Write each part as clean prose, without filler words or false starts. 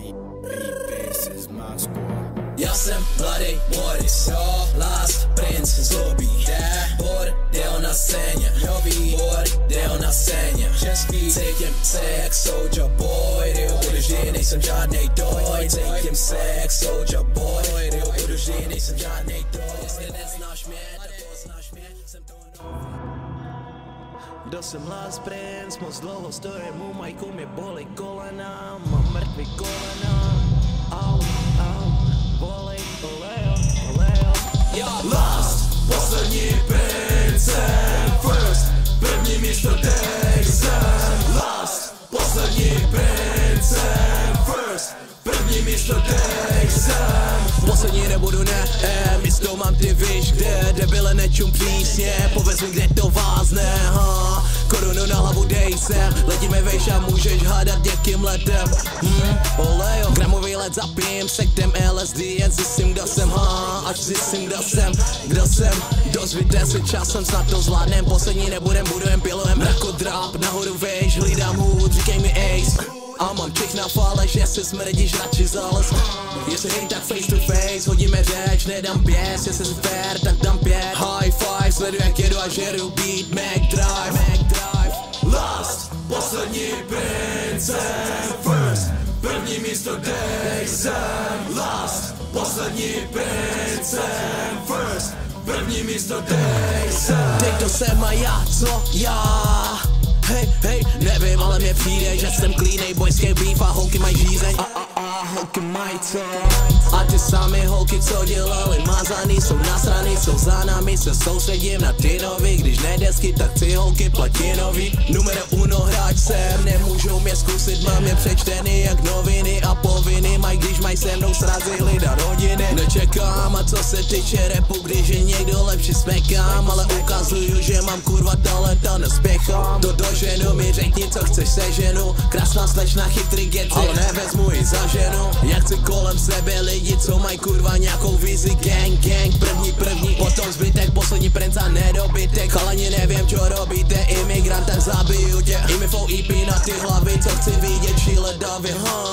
Já jsem mladý Boris, Last Prince zlobí, bordel na scéně, bordel na scéně, český, cítím se jak Soulja Boy, budu vždy, nejsem žádnej doj, cítím se jak Soulja Boy, budu vždy, nejsem žádnej doj, jestli neznáš mě, tak poznáš mě, jsem to Kdo jsem Last Prince, moc dlouho stojím u majku, mě bolí kolena, mám mrtvý kolena, au, bolej, oleo. Last, poslední prince, first, první místo Dexem. Last, poslední prince, first, první místo Dexem. Poslední nebudu, místo mám, ty víš kde, debile nečum přísně, povedz mi, kde to vázne, korunu na hlavu dej sem, letíme vejš a můžeš hádat jakým letem, olejo. Gramový let zapím, sektem LSD, jen zjistím, kdo jsem, až zjistím, kdo jsem, dozvíte se časem, snad to zvládnem, poslední nebudem, budujem, pilujem, mrakodráp, nahoru vejš, hlídám hůd, říkej mi ace. A mám čich na faleš, jestli smrdíš radši zales. Jestli hej, tak face to face, hodíme řeč, nedám pěs. Jestli jsi fair, tak dám 5. High five, sleduj jak jedu a žeru beat, Mac Drive. Last, poslední prince, first, první místo Dexem. Last, poslední prince, first, první místo Dexem. Teď to jsem a já, co já? Hej, nevím, ale mně přijde, že jsem cleanej, bojský beef a holky mají žízeň. Holky mají co? A ty sami holky, co dělali mazaný, jsou nasraný, jsou za námi, se soustředím na ty nový. Když ne desky, tak ty holky platinový. Numero 1 hráč jsem, nemůžou mě zkusit, mám je přečtený jak noviny a povinny. Mají, když mají se mnou srazy lida rodiny. Nečekám, a co se týče rapu, když je někdo lepší, smekám. Ale ukazuju, že mám kurva talent a nespěchám. Ženu mi řekni, co chceš, seženu. Krásná slečna, chytrý geci, ale nevezmu ji za ženu. Já chci kolem sebe lidi, co mají kurva nějakou vizi. Gang, první, potom zbytek, poslední princ a nedobytek. Chalani, nevím, čo robíte, imigrantem zabiju tě. Imifou EP na ty hlavy, co chci vidět, šíle davy,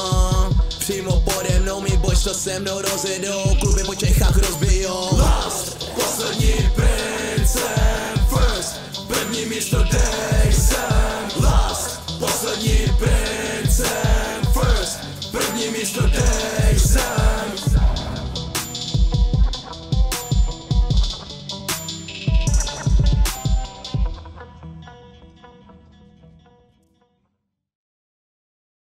přímo pode mnou, mý boys to se mnou rozjedou, kluby po Čechách rozbijou. Last, poslední prince, first, první místo Dexem. Last, poslední princem, first, první místo Dexem.